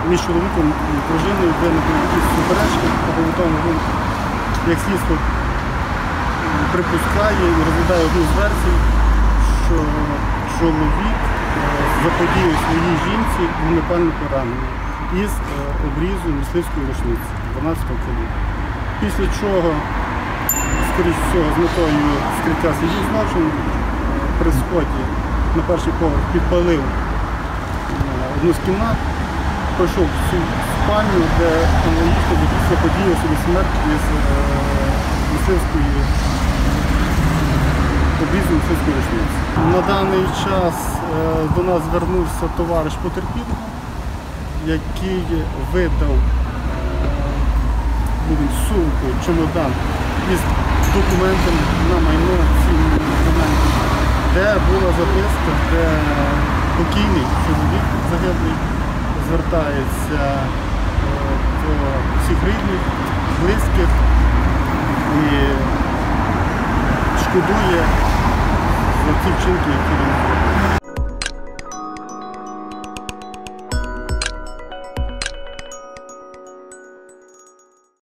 між чоловіком і дружиною виникли якісь суперечки, а тому він, як слідство припускає і розглядає одну з версій, що чоловік заподіяв своїй жінці вогнепальне поранення із обрізу мисливської рушниці 12-го калібру. Після чого, скоріш всього, з метою скриття слідів злочину, при сході на перший поверх підпалив одну з кімнат, пройшов в цю спальню, де аналогічно заподіяв собі смерть із мисливської обрізу мисливської рушниці. На даний час до нас звернувся товариш потерпілого, який видав сумку, чемодан із документами на майно, цінними документами, де була записка, де покійний чоловік загиблий звертається до всіх рідних, близьких і шкодує за ці вчинки, які він зробив.